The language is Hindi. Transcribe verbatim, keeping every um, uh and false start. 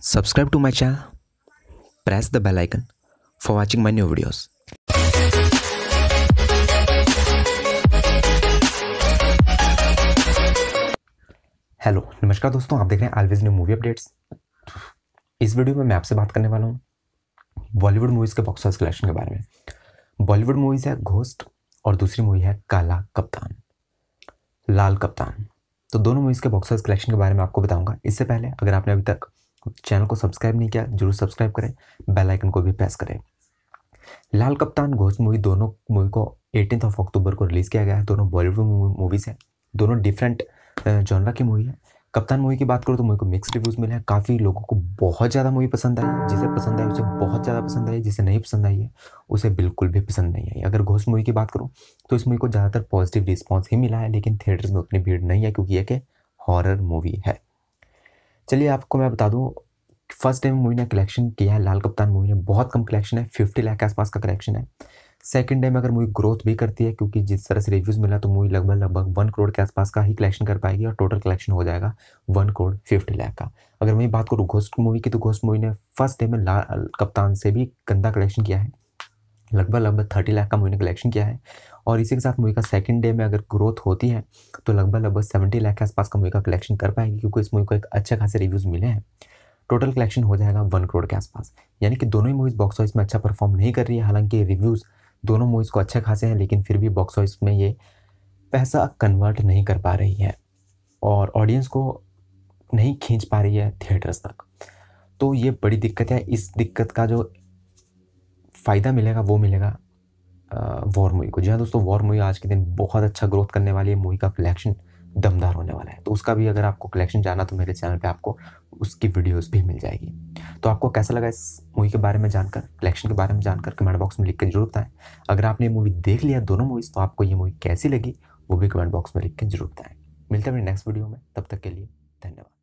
Subscribe to my channel, press the bell icon for watching my new videos. Hello नमस्कार दोस्तों, आप देख रहे हैं ऑलवेज न्यू मूवी अपडेट्स। इस वीडियो में मैं आपसे बात करने वाला हूँ बॉलीवुड मूवीज़ के बॉक्स ऑफिस कलेक्शन के बारे में। बॉलीवुड मूवीज़ है घोस्ट और दूसरी मूवी है काला कप्तान, लाल कप्तान। तो दोनों मूवीज़ के बॉक्स ऑफिस कलेक्शन के बारे में आपको बताऊंगा। इससे पहले अगर आपने अभी तक चैनल को सब्सक्राइब नहीं किया, जरूर सब्सक्राइब करें, बेल आइकन को भी प्रेस करें। लाल कप्तान घोस्ट मूवी, दोनों मूवी को एटीन ऑफ अक्टूबर को रिलीज़ किया गया है। दोनों बॉलीवुड मूवीज़ हैं, दोनों डिफरेंट जॉनरा की मूवी है। कप्तान मूवी की बात करूँ तो मूवी को मिक्स्ड रिव्यूज़ मिले हैं। काफ़ी लोगों को बहुत ज़्यादा मूवी पसंद आई, जिसे पसंद आई उसे बहुत ज़्यादा पसंद आई, जिसे नहीं पसंद आई है उसे बिल्कुल भी पसंद नहीं आई। अगर घोस्ट मूवी की बात करूँ तो इस मूवी को ज़्यादातर पॉजिटिव रिस्पॉन्स ही मिला है, लेकिन थिएटर्स में उतनी भीड़ नहीं है क्योंकि यह हॉरर मूवी है। चलिए आपको मैं बता दूँ, फर्स्ट डे में मूवी ने कलेक्शन किया है, लाल कप्तान मूवी ने बहुत कम कलेक्शन है, फिफ्टी लाख के आसपास का कलेक्शन है। सेकंड डे में अगर मूवी ग्रोथ भी करती है, क्योंकि जिस तरह से रिव्यूज़ मिला तो मूवी लगभग लगभग वन करोड़ के आसपास का ही कलेक्शन कर पाएगी और टोटल कलेक्शन हो जाएगा वन करोड़ फिफ्टी लाख का। अगर मैं बात करूँ घोस्ट मूवी की तो घोस्ट मूवी ने फर्स्ट डे में लाल कप्तान से भी गंदा कलेक्शन किया है, लगभग लगभग थर्टी लाख का मूवी ने कलेक्शन किया है। और इसी के साथ मूवी का सेकंड डे में अगर ग्रोथ होती है तो लगभग लगभग सेवेंटी लाख के आसपास का मूवी का कलेक्शन कर पाएगी, क्योंकि इस मूवी को एक अच्छे खासे रिव्यूज़ मिले हैं। टोटल कलेक्शन हो जाएगा वन करोड़ के आसपास। यानी कि दोनों ही मूवीज़ बॉक्स ऑफिस में अच्छा परफॉर्म नहीं कर रही है। हालांकि रिव्यूज़ दोनों मूवीज़ को अच्छे खासे हैं, लेकिन फिर भी बॉक्स ऑफिस में ये पैसा कन्वर्ट नहीं कर पा रही है और ऑडियंस को नहीं खींच पा रही है थिएटर्स तक। तो ये बड़ी दिक्कत है। इस दिक्कत का जो फ़ायदा मिलेगा वो मिलेगा वॉर मूवी को। जी हाँ दोस्तों, वॉर मूवी आज के दिन बहुत अच्छा ग्रोथ करने वाली है। मूवी का कलेक्शन दमदार होने वाला है, तो उसका भी अगर आपको कलेक्शन जानना तो मेरे चैनल पे आपको उसकी वीडियोस भी मिल जाएगी। तो आपको कैसा लगा इस मूवी के बारे में जानकर, कलेक्शन के बारे में जानकर, कमेंट बॉक्स में लिख के जरूर बताएं। अगर आपने ये मूवी देख लिया दोनों मूवीज़, तो आपको ये मूवी कैसी लगी वो भी कमेंट बॉक्स में लिख के जरूर बताएं। मिलते हैं नेक्स्ट वीडियो में, तब तक के लिए धन्यवाद।